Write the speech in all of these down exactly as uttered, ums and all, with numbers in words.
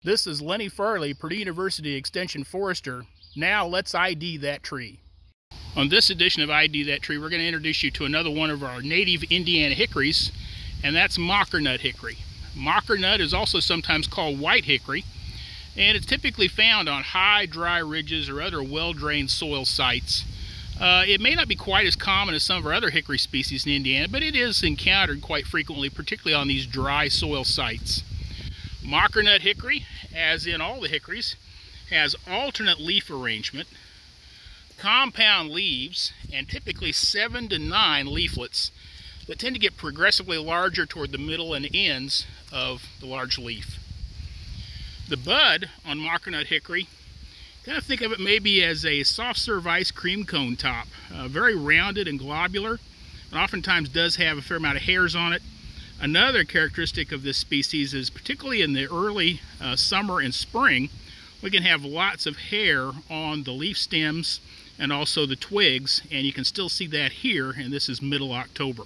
This is Lenny Farlee, Purdue University Extension Forester. Now let's I D that tree. On this edition of I D That Tree, we're going to introduce you to another one of our native Indiana hickories, and that's Mockernut hickory. Mockernut is also sometimes called white hickory, and it's typically found on high, dry ridges or other well-drained soil sites. Uh, it may not be quite as common as some of our other hickory species in Indiana, but it is encountered quite frequently, particularly on these dry soil sites. Mockernut hickory, as in all the hickories, has alternate leaf arrangement, compound leaves, and typically seven to nine leaflets that tend to get progressively larger toward the middle and ends of the large leaf. The bud on Mockernut hickory, kind of think of it maybe as a soft serve ice cream cone top. Uh, very rounded and globular, and oftentimes does have a fair amount of hairs on it. Another characteristic of this species is, particularly in the early uh, summer and spring, we can have lots of hair on the leaf stems and also the twigs, and you can still see that here, and this is middle October.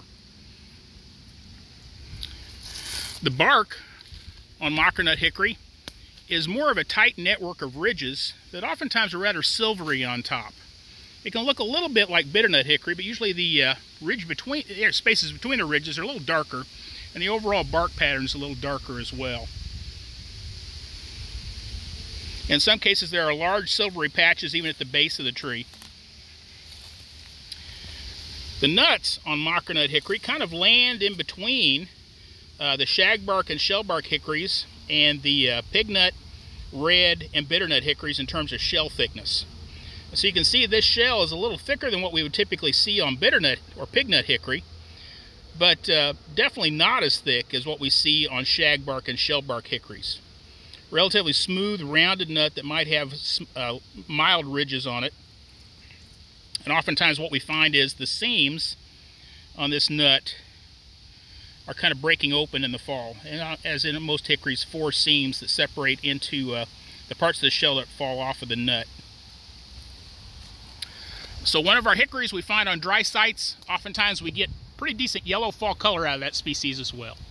The bark on Mockernut hickory is more of a tight network of ridges that oftentimes are rather silvery on top. It can look a little bit like bitternut hickory, but usually the uh, ridge between, uh, spaces between the ridges are a little darker, and the overall bark pattern is a little darker as well. In some cases there are large silvery patches even at the base of the tree. The nuts on Mockernut hickory kind of land in between uh, the shagbark and shellbark hickories and the uh, pignut, red, and bitternut hickories in terms of shell thickness. So you can see this shell is a little thicker than what we would typically see on bitternut or pignut hickory, but uh, definitely not as thick as what we see on shagbark and shellbark hickories. Relatively smooth, rounded nut that might have uh, mild ridges on it. And oftentimes what we find is the seams on this nut are kind of breaking open in the fall. And as in most hickories, four seams that separate into uh, the parts of the shell that fall off of the nut. So one of our hickories we find on dry sites, oftentimes we get pretty decent yellow fall color out of that species as well.